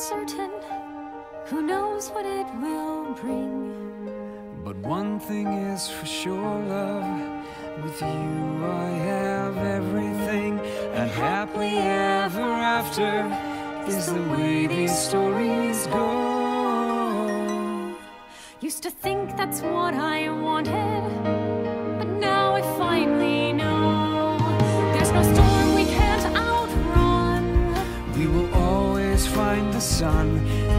certain. Who knows what it will bring? But one thing is for sure, love, with you I have everything, and happily ever after is the way these stories go. Used to think that's what I wanted, but now I finally know there's no storm we can't outrun. We will always find the sun